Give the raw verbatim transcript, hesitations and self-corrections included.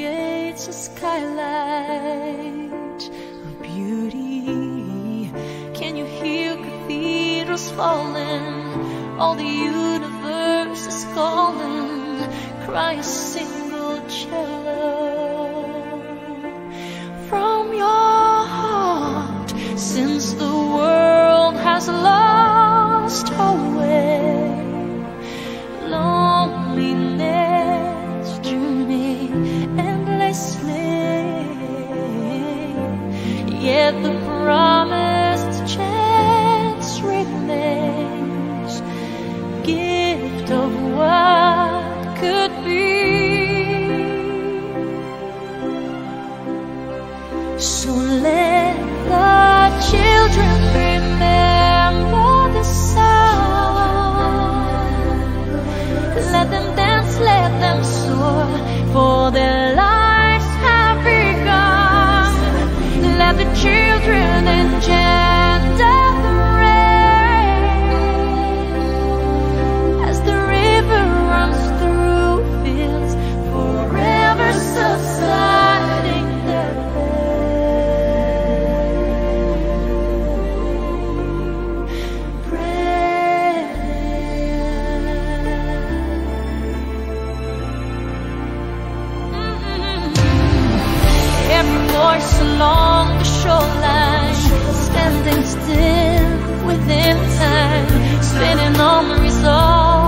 creates a skylight of beauty. Can you hear cathedrals falling? All the universe is calling. Cry a single cello from your heart, since the world has lost her way. Loneliness journey endlessly, yet the promised chance remains. Gift of what could be. So let the children remember the sound. Let them dance, let them soar, for their lives have begun. Let the children engender the rain as the river runs through fields, forever subsiding their voice along the shoreline, standing still within time, spinning on the resolve.